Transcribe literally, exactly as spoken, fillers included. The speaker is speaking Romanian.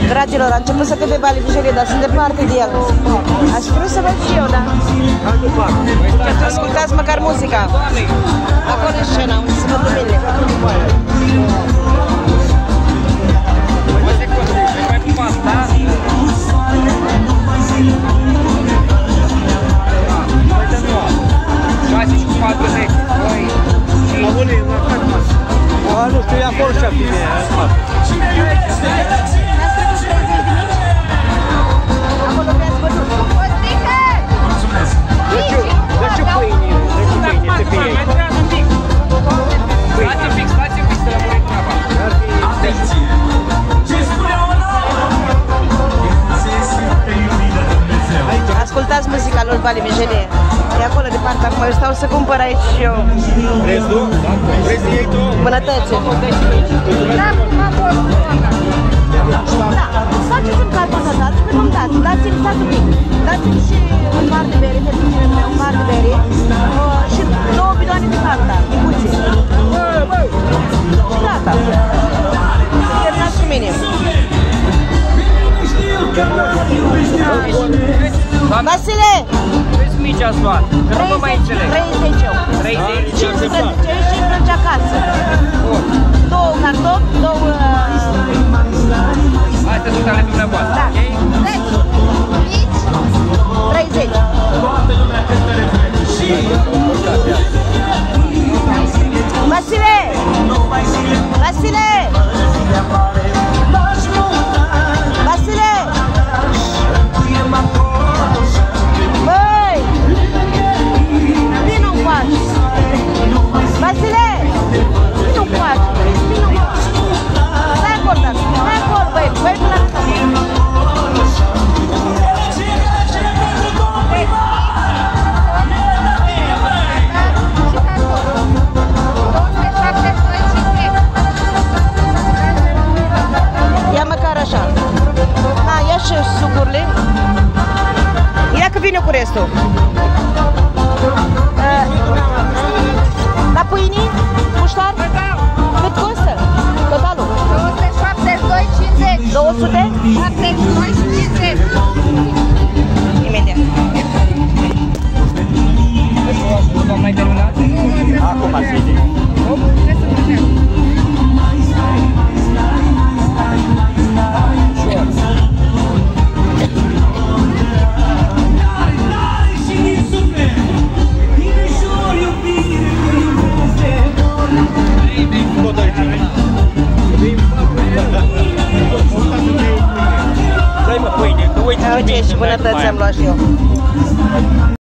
Dragilor, a început să cânte Bali Vigelie, dar sunt departe de el. Aș vrea să văd și eu, da? Chiar să ascultați măcar muzica. Acolo e scena, unde se văd luminile. Nu știu, e acolo și acum e spate. Acolo te-ați văzut. Dă ce pâine, dă ce pâine, te pe ei. Stați un pic, stați un pic să lămurim treaba. Atenție! Ce spune Ascultați muzica lui Bali Vigelie. E acolo departe, acum eu stau să cumpăr aici și eu. Vrei tu? Vrei să iei tu? Bunătăți! Da, m-a fost da, faceți un carton să dați și nu-mi dați. Dați-mi, stați un pic. Dați-mi și un mar de bere, pentru cine meu, un mar de bere uh, și două bidoane de Fanta, micuțe. Și gata. Terminați cu mine. Vasile! Câți mici ați luat? Că nu mă mai înțeleg. treizeci eu. treizeci? cincisprezece și plânge acasă. Două cartofi, două... Astea sunt ale dumneavoastră, Da. ok? treizeci. Vasile! Vasile! Vasile! Băi! Vino încoace! Vasile! Vino încoace! Vino încoace! Stai acolo, dar! Stai acolo, băi! Băi, până la capăt! Ia măcar așa. Na, ia și sucurile. Ia că vine cu restul. Uh, la pâinii, muștar, cât costă? Totalul? două sute șaptezeci și doi cincizeci. două sute? șaptezeci și doi și cincizeci. Imediat. Nu mai terminat? Acum ați zis. Trebuie să plătească. Tot aici. Dai mă pâine, că uite. Uite și bunătăți am luat și eu.